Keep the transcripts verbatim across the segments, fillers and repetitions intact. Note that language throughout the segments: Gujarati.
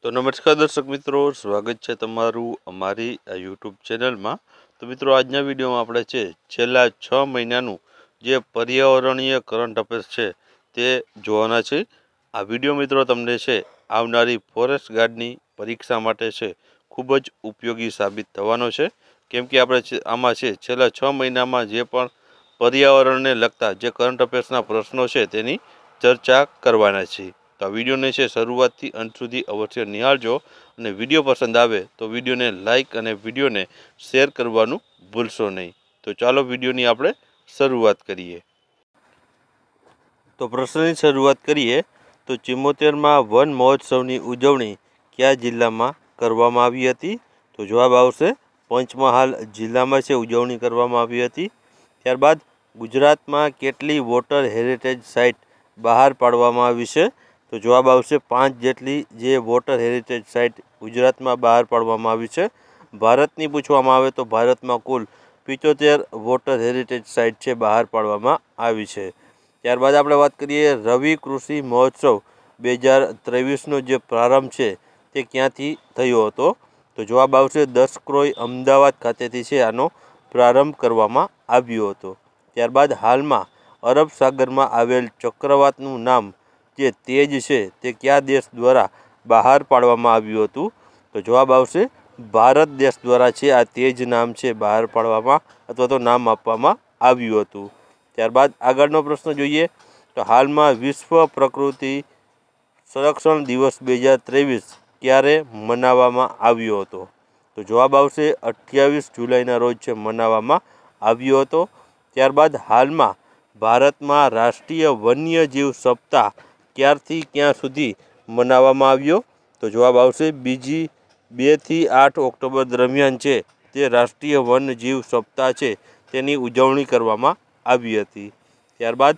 તો નમસ્કાર દર્શક મિત્રો, સ્વાગત છે તમારું અમારી આ યુટ્યુબ ચેનલમાં। તો મિત્રો, આજના વિડીયોમાં આપણે છે છેલ્લા છ મહિનાનું જે પર્યાવરણીય કરંટ અફેર્સ છે તે જોવાના છે। આ વિડીયો મિત્રો તમને છે આવનારી ફોરેસ્ટ ગાર્ડની પરીક્ષા માટે છે ખૂબ જ ઉપયોગી સાબિત થવાનો છે, કેમ કે આપણે આમાં છે છેલ્લા છ મહિનામાં જે પણ પર્યાવરણને લગતા જે કરંટ અફેર્સના પ્રશ્નો છે તેની ચર્ચા કરવાના છીએ। તો આ વિડીયોને છે શરૂઆતથી અંત સુધી અવશ્ય નિહાળજો અને વિડીયો પસંદ આવે તો વિડીયોને લાઇક અને વિડીયોને શેર કરવાનું ભૂલશો નહીં। તો ચાલો વિડીયોની આપણે શરૂઆત કરીએ। તો પ્રશ્નની શરૂઆત કરીએ તો ચુમ્મોતેરમાં વન મહોત્સવની ઉજવણી કયા જિલ્લામાં કરવામાં આવી હતી? તો જવાબ આવશે પંચમહાલ જિલ્લામાં છે ઉજવણી કરવામાં આવી હતી। ત્યારબાદ ગુજરાતમાં કેટલી વોટર હેરિટેજ સાઇટ બહાર પાડવામાં આવી છે? તો જવાબ આવશે પાંચ જેટલી જે વોટર હેરિટેજ સાઇટ ગુજરાતમાં બહાર પાડવામાં આવી છે। ભારતની પૂછવામાં આવે તો ભારતમાં કુલ પિચોતેર વોટર હેરિટેજ સાઇટ છે બહાર પાડવામાં આવી છે। ત્યારબાદ આપણે વાત કરીએ રવિ કૃષિ મહોત્સવ બે હજાર ત્રેવીસનો જે પ્રારંભ છે તે ક્યાંથી થયો હતો? તો જવાબ આવશે દસક્રોઈ અમદાવાદ ખાતેથી છે આનો પ્રારંભ કરવામાં આવ્યો હતો। ત્યારબાદ હાલમાં અરબ સાગરમાં આવેલ ચક્રવાતનું નામ જે તેજ છે તે કયા દેશ દ્વારા બહાર પાડવામાં આવ્યું હતું? તો જવાબ આવશે ભારત દેશ દ્વારા છે આ તેજ નામ છે બહાર પાડવામાં અથવા તો નામ આપવામાં આવ્યું હતું। ત્યારબાદ આગળનો પ્રશ્ન જોઈએ તો હાલમાં વિશ્વ પ્રકૃતિ સંરક્ષણ દિવસ બે હજાર ત્રેવીસ ક્યારે મનાવવામાં આવ્યો હતો? તો જવાબ આવશે અઠ્યાવીસ જુલાઈના રોજ છે મનાવવામાં આવ્યો હતો। ત્યારબાદ હાલમાં ભારતમાં રાષ્ટ્રીય વન્યજીવ સપ્તાહ ક્યારથી ક્યાં સુધી મનાવવામાં આવ્યો? તો જવાબ આવશે બીજી બેથી આઠ ઓક્ટોબર દરમિયાન છે તે રાષ્ટ્રીય વન્યજીવ સપ્તાહ છે તેની ઉજવણી કરવામાં આવી હતી। ત્યારબાદ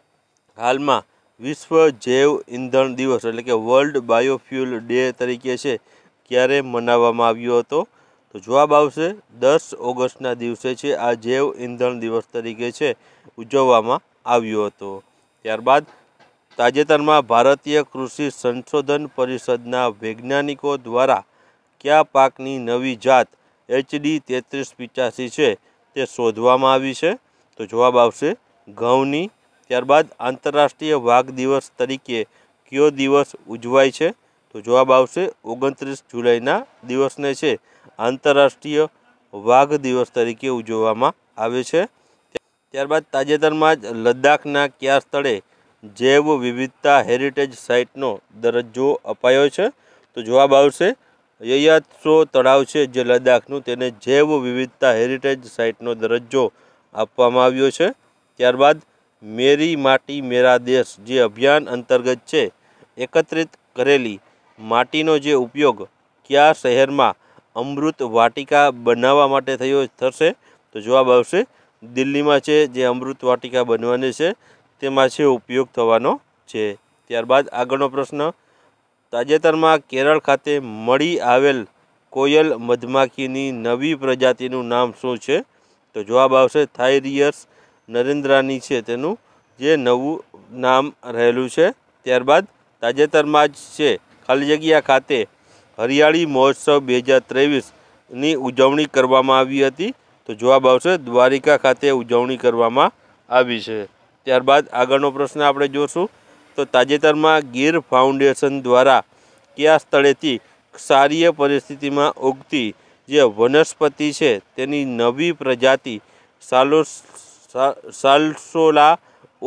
હાલમાં વિશ્વ જૈવ ઇંધણ દિવસ એટલે કે વર્લ્ડ બાયોફ્યુલ ડે તરીકે છે ક્યારે મનાવવામાં આવ્યો હતો? તો જવાબ આવશે દસ ઓગસ્ટના દિવસે છે આ જૈવ ઇંધણ દિવસ તરીકે છે ઉજવવામાં આવ્યો હતો। ત્યારબાદ તાજેતરમાં ભારતીય કૃષિ સંશોધન પરિષદના વૈજ્ઞાનિકો દ્વારા કયા પાકની નવી જાત એચડી તેત્રીસ પિચાસી છે તે શોધવામાં આવી છે? તો જવાબ આવશે ઘઉંની। ત્યારબાદ આંતરરાષ્ટ્રીય વાઘ દિવસ તરીકે કયો દિવસ ઉજવાય છે? તો જવાબ આવશે ઓગણત્રીસ જુલાઈના દિવસને છે આંતરરાષ્ટ્રીય વાઘ દિવસ તરીકે ઉજવવામાં આવે છે। ત્યારબાદ તાજેતરમાં જ લદ્દાખના કયા સ્થળે જૈવ વિવિધતા હેરિટેજ સાઇટનો દરજ્જો અપાયો છે? તો જવાબ આવશે યયાત્સો તળાવ છે જે લદ્દાખનું તેને જૈવ વિવિધતા હેરિટેજ સાઇટનો દરજ્જો આપવામાં આવ્યો છે। ત્યારબાદ મેરી માટી મેરા દેશ જે અભિયાન અંતર્ગત છે એકત્રિત કરેલી માટીનો જે ઉપયોગ કયા શહેરમાં અમૃત વાટિકા બનાવવા માટે થયો થશે? તો જવાબ આવશે દિલ્હીમાં છે જે અમૃત વાટિકા બનવાની છે તેમાં છે ઉપયોગ થવાનો છે। ત્યારબાદ આગળનો પ્રશ્ન તાજેતરમાં કેરળ ખાતે મળી આવેલ કોયલ મધમાખીની નવી પ્રજાતિનું નામ શું છે? તો જવાબ આવશે થાઇરિયસ નરેન્દ્રાની છે તેનું જે નવું નામ રહેલું છે। ત્યારબાદ તાજેતરમાં જ છે ખાલી જગ્યા ખાતે હરિયાળી મહોત્સવ બે હજાર ત્રેવીસની ઉજવણી કરવામાં આવી હતી। તો જવાબ આવશે દ્વારિકા ખાતે ઉજવણી કરવામાં આવી છે। ત્યારબાદ આગળનો પ્રશ્ન આપણે જોશું તો તાજેતરમાં ગીર ફાઉન્ડેશન દ્વારા કયા સ્થળેથી ક્ષારીય પરિસ્થિતિમાં ઉગતી જે વનસ્પતિ છે તેની નવી પ્રજાતિ સાલો સાલ્સોલા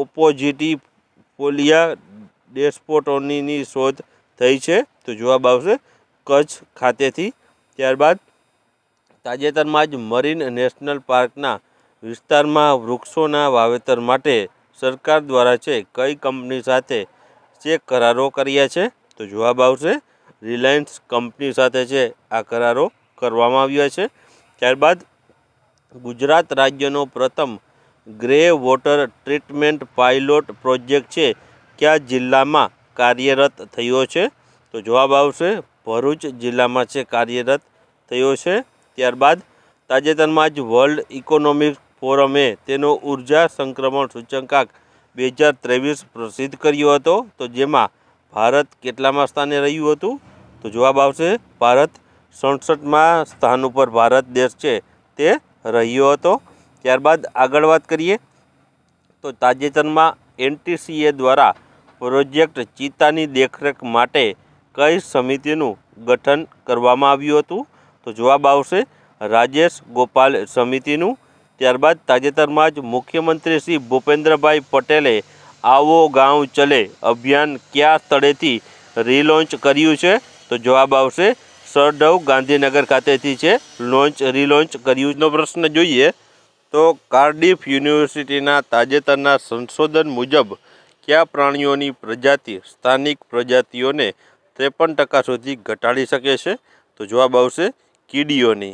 ઓપોઝિટીફોલિયા ડેસ્પોટોનીની શોધ થઈ છે? તો જવાબ આવશે કચ્છ ખાતેથી। ત્યારબાદ તાજેતરમાં જ મરીન નેશનલ પાર્કના વિસ્તારમાં વૃક્ષોના વાવેતર માટે સરકાર દ્વારા છે કઈ કંપની સાથે જે કરારો કર્યા છે? તો જવાબ આવશે રિલાયન્સ કંપની સાથે છે આ કરારો કરવામાં આવ્યા છે। ત્યારબાદ ગુજરાત રાજ્યનો પ્રથમ grey water treatment pilot project છે કયા જિલ્લામાં કાર્યરત થયો છે? તો જવાબ આવશે ભરૂચ જિલ્લામાં છે કાર્યરત થયો છે। ત્યારબાદ તાજેતરમાં જ વર્લ્ડ ઇકોનોમિક ફોરમે તેનો ઉર્જા સંક્રમણ સૂચકાંક બે હજાર ત્રેવીસ પ્રસિદ્ધ કર્યો હતો, તો જેમાં ભારત કેટલામાં સ્થાને રહ્યું હતું? તો જવાબ આવશે ભારત સડસઠમાં સ્થાન ઉપર ભારત દેશ છે તે રહ્યો હતો। ત્યારબાદ આગળ વાત કરીએ તો તાજેતરમાં એનટીસીએ દ્વારા પ્રોજેક્ટ ચિત્તાની દેખરેખ માટે કઈ સમિતિનું ગઠન કરવામાં આવ્યું હતું? તો જવાબ આવશે રાજેશ ગોપાલ સમિતિનું। ત્યારબાદ તાજેતરમાં જ મુખ્યમંત્રી શ્રી ભૂપેન્દ્રભાઈ પટેલે આવો ગાંવ ચલે અભિયાન કયા સ્થળેથી રીલોન્ચ કર્યું છે? તો જવાબ આવશે સરડવ ગાંધીનગર ખાતેથી છે લોન્ચ રીલોન્ચ કર્યુંનો પ્રશ્ન જોઈએ તો કાર્ડિફ યુનિવર્સિટીના તાજેતરના સંશોધન મુજબ કયા પ્રાણીઓની પ્રજાતિ સ્થાનિક પ્રજાતિઓને ત્રેપન ટકા સુધી ઘટાડી શકે છે? તો જવાબ આવશે કીડીઓની।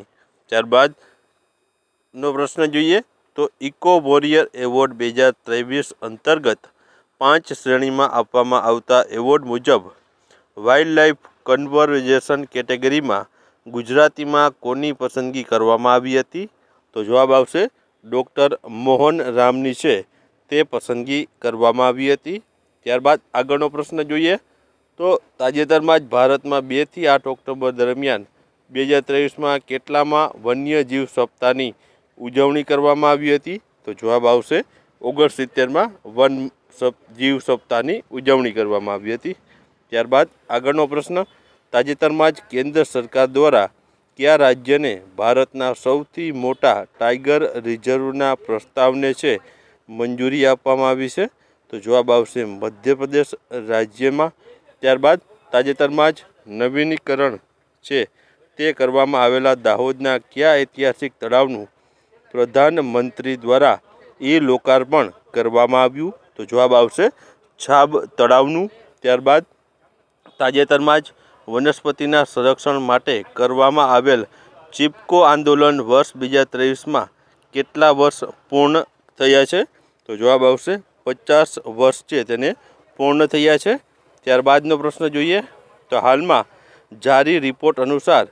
ત્યારબાદનો પ્રશ્ન જોઈએ તો ઇકો વોરિયર એવોર્ડ બે હજાર ત્રેવીસ અંતર્ગત પાંચ શ્રેણીમાં આપવામાં આવતા એવોર્ડ મુજબ વાઇલ્ડ લાઇફ કન્ઝર્વેશન કેટેગરીમાં ગુજરાતીમાં કોની પસંદગી કરવામાં આવી હતી? તો જવાબ આવશે ડૉક્ટર મોહન રામની છે તે પસંદગી કરવામાં આવી હતી। ત્યારબાદ આગળનો પ્રશ્ન જોઈએ તો તાજેતરમાં જ ભારતમાં બેથી આઠ ઓક્ટોબર દરમિયાન બે હજાર ત્રેવીસમાં કેટલામાં વન્યજીવ સપ્તાહની ઉજવણી કરવામાં આવી હતી? તો જવાબ આવશે ઓગણસિત્તેરમાં વન જીવ સપ્તાહની ઉજવણી કરવામાં આવી હતી। ત્યારબાદ આગળનો પ્રશ્ન તાજેતરમાં જ કેન્દ્ર સરકાર દ્વારા કયા રાજ્યને ભારતના સૌથી મોટા ટાઈગર રિઝર્વના પ્રસ્તાવને છે મંજૂરી આપવામાં આવી છે? તો જવાબ આવશે મધ્યપ્રદેશ રાજ્યમાં। ત્યારબાદ તાજેતરમાં જ નવીનીકરણ છે તે કરવામાં આવેલા દાહોદના કયા ઐતિહાસિક તળાવનું પ્રધાનમંત્રી દ્વારા એ લોકાર્પણ કરવામાં આવ્યું? તો જવાબ આવશે છાબ તળાવનું। ત્યારબાદ તાજેતરમાં જ વનસ્પતિના સંરક્ષણ માટે કરવામાં આવેલ ચિપકો આંદોલન વર્ષ બે હજાર ત્રેવીસમાં કેટલા વર્ષ પૂર્ણ થયા છે? તો જવાબ આવશે પચાસ વર્ષ છે તેને પૂર્ણ થયા છે। ત્યારબાદનો પ્રશ્ન જોઈએ તો હાલમાં જારી રિપોર્ટ અનુસાર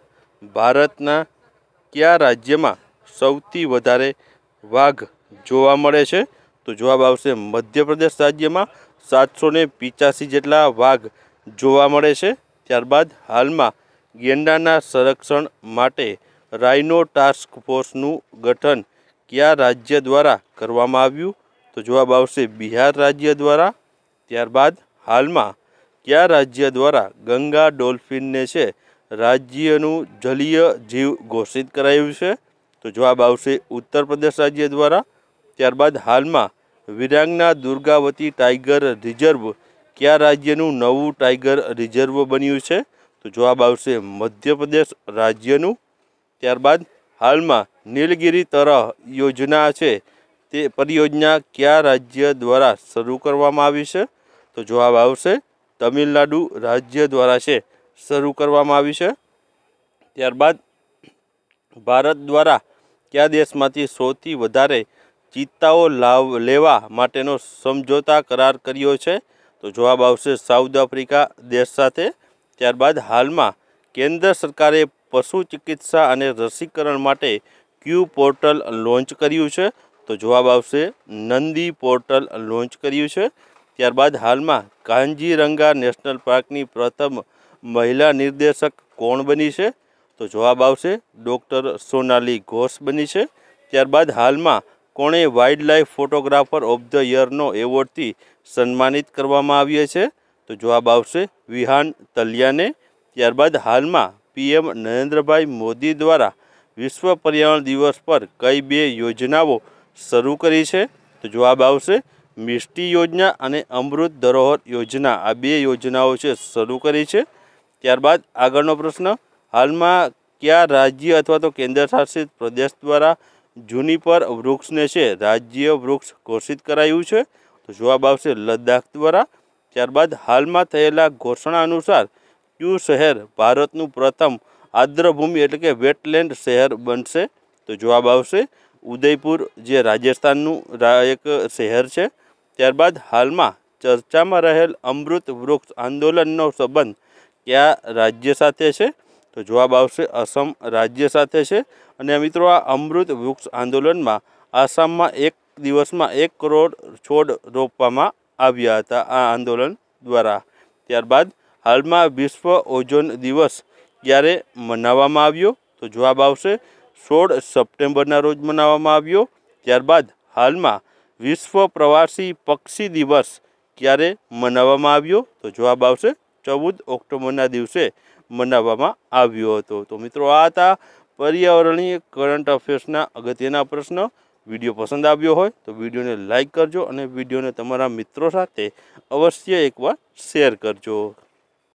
ભારતના કયા રાજ્યમાં સૌથી વધારે વાઘ જોવા મળે છે? તો જવાબ આવશે મધ્યપ્રદેશ રાજ્યમાં સાતસો ને પિચ્યાસી જેટલા વાઘ જોવા મળે છે। ત્યારબાદ હાલમાં ગેંડાના સંરક્ષણ માટે રાઇનો ટાસ્ક ફોર્સનું ગઠન કયા રાજ્ય દ્વારા કરવામાં આવ્યું? તો જવાબ આવશે બિહાર રાજ્ય દ્વારા। ત્યારબાદ હાલમાં કયા રાજ્ય દ્વારા ગંગા ડોલ્ફિનને છે રાજ્યનું જલીય જીવ ઘોષિત કરાયું છે? તો જવાબ આવશે ઉત્તર પ્રદેશ રાજ્ય દ્વારા। ત્યારબાદ હાલમાં વિરાંગના દુર્ગાવતી ટાઈગર રિઝર્વ કયા રાજ્યનું નવું ટાઈગર રિઝર્વ બન્યું છે? તો જવાબ આવશે મધ્યપ્રદેશ રાજ્યનું। ત્યારબાદ હાલમાં નીલગિરી તરહ યોજના છે તે પરિયોજના કયા રાજ્ય દ્વારા શરૂ કરવામાં આવી છે? તો જવાબ આવશે તમિલનાડુ રાજ્ય દ્વારા છે શરૂ કરવામાં આવી છે। ત્યારબાદ ભારત દ્વારા કયા દેશમાંથી સૌથી વધારે ચિત્તાઓ લાવ લેવા માટેનો સમજોતા કરાર કર્યો છે? તો જવાબ આવશે સાઉથ આફ્રિકા દેશ સાથે। ત્યારબાદ હાલમાં કેન્દ્ર સરકારે પશુ ચિકિત્સા અને રસીકરણ માટે ક્યુ પોર્ટલ લોન્ચ કર્યું છે? તો જવાબ આવશે નંદી પોર્ટલ લોન્ચ કર્યું છે। ત્યારબાદ હાલમાં કાંજીરંગા નેશનલ પાર્કની પ્રથમ મહિલા નિર્દેશક કોણ બની છે? તો જવાબ આવશે ડૉક્ટર સોનાલી ઘોષ બની છે। ત્યારબાદ હાલમાં કોણે wildlife photographer of the યરનો એવોર્ડથી સન્માનિત કરવામાં આવ્યા છે? તો જવાબ આવશે વિહાન તલિયાને। ત્યારબાદ હાલમાં પીએમ નરેન્દ્રભાઈ મોદી દ્વારા વિશ્વ પર્યાવરણ દિવસ પર કઈ બે યોજનાઓ શરૂ કરી છે? તો જવાબ આવશે મિષ્ટી યોજના અને અમૃત ધરોહર યોજના આ બે યોજનાઓ છે શરૂ કરી છે। ત્યારબાદ આગળનો પ્રશ્ન હાલમાં કયા રાજ્ય અથવા તો કેન્દ્ર શાસિત પ્રદેશ દ્વારા જુનિપર વૃક્ષને છે રાજ્ય વૃક્ષ ઘોષિત કરાયું છે? તો જવાબ આવશે લદ્દાખ દ્વારા। ત્યારબાદ હાલમાં થયેલા ઘોષણા અનુસાર કયું શહેર ભારતનું પ્રથમ આર્દ્રભૂમિ એટલે કે વેટલેન્ડ શહેર બનશે? તો જવાબ આવશે ઉદયપુર જે રાજસ્થાનનું એક શહેર છે। ત્યારબાદ હાલમાં ચર્ચામાં રહેલ અમૃત વૃક્ષ આંદોલનનો સંબંધ કયા રાજ્ય સાથે છે? તો જવાબ આવશે અસમ રાજ્ય સાથે છે। અને મિત્રો આ અમૃત વૃક્ષ આંદોલનમાં આસામમાં એક દિવસમાં એક કરોડ છોડ રોપવામાં આવ્યા હતા આ આંદોલન દ્વારા। ત્યારબાદ હાલમાં વિશ્વ ઓઝોન દિવસ ક્યારે મનાવવામાં આવ્યો? તો જવાબ આવશે સોળ સપ્ટેમ્બરના રોજ મનાવવામાં આવ્યો. ત્યારબાદ હાલમાં વિશ્વ પ્રવાસી પક્ષી દિવસ ક્યારે મનાવવામાં આવ્યો? તો જવાબ આવશે ચૌદ ઓક્ટોબરના દિવસે મનાવવામાં આવ્યો હતો. તો મિત્રો આ હતા પર્યાવરણીય કરંટ અફેર્સના અગત્યના પ્રશ્નો. વિડીયો પસંદ આવ્યો હોય તો વિડીયોને લાઇક કરજો અને વિડીયોને તમારા મિત્રો સાથે અવશ્ય એકવાર શેર કરજો.